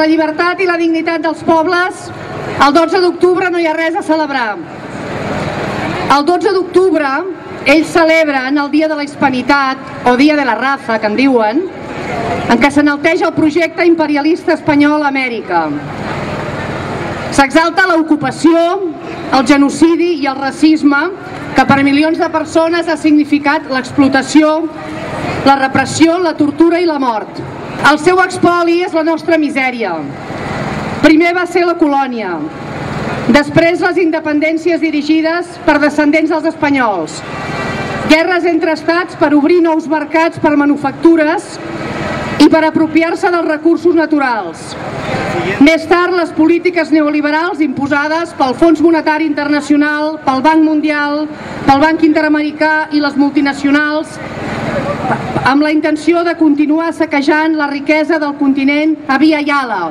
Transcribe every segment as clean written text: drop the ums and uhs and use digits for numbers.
la llibertat i la dignitat dels pobles, el 12 d'octubre no hi ha res a celebrar. El 12 d'octubre ells celebren el Dia de la Hispanitat, o Dia de la Raza, que en diuen, en què s'enalteix el projecte imperialista espanyol a Amèrica. S'exalta l'ocupació, el genocidi i el racisme que per milions de persones ha significat l'explotació, la repressió, la tortura i la mort. El seu expoli és la nostra misèria. Primer va ser la colònia, després les independències dirigides per descendents dels espanyols, guerres entre estats per obrir nous mercats per manufactures i per apropiar-se dels recursos naturals. Més tard, les polítiques neoliberals imposades pel Fons Monetari Internacional, pel Banc Mundial, pel Banc Interamericà i les multinacionals, amb la intenció de continuar saquejant la riquesa del continent a via Yala.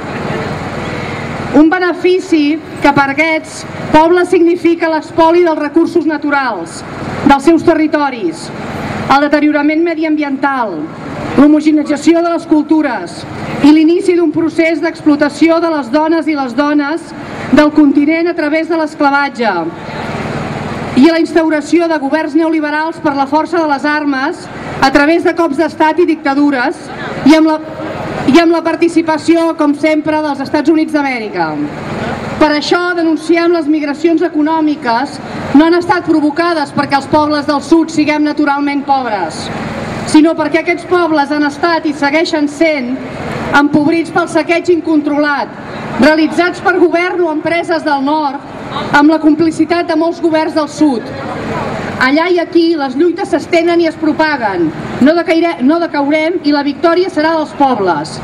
Un benefici que per aquests pobles significa l'espoli dels recursos naturals, dels seus territoris, el deteriorament mediambiental, l'homogeneïtzació de les cultures i l'inici d'un procés d'explotació de les dones i les dones del continent a través de l'esclavatge i la instauració de governs neoliberals per la força de les armes a través de cops d'estat i dictadures i amb la participació, com sempre, dels Estats Units d'Amèrica. Per això denunciem les migracions econòmiques no han estat provocades perquè els pobles del sud siguem naturalment pobres, sinó perquè aquests pobles han estat i segueixen sent empobrits pel saqueig incontrolat, realitzats per govern o empreses del nord, amb la complicitat de molts governs del sud. Allà i aquí les lluites s'estenen i es propaguen, no decaurem i la victòria serà dels pobles.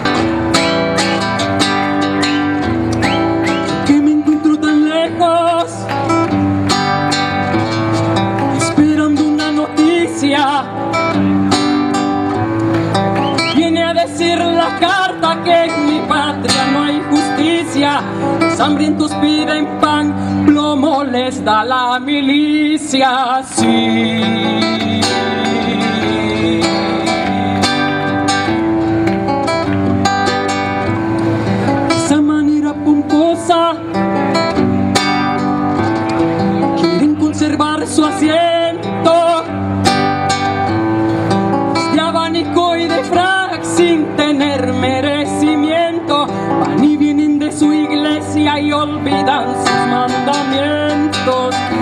Que me encuentro tan lejos, esperando una noticia. Viene a decir la carta que en mi patria no hay justicia. Los hambrientos piden pan, plomo les da la milicia. Sí. Esa manera pomposa quieren conservar su asiento de abanico y de frac sin tener merecimiento. Van y vienen de su iglesia y olvidan sus mandamientos.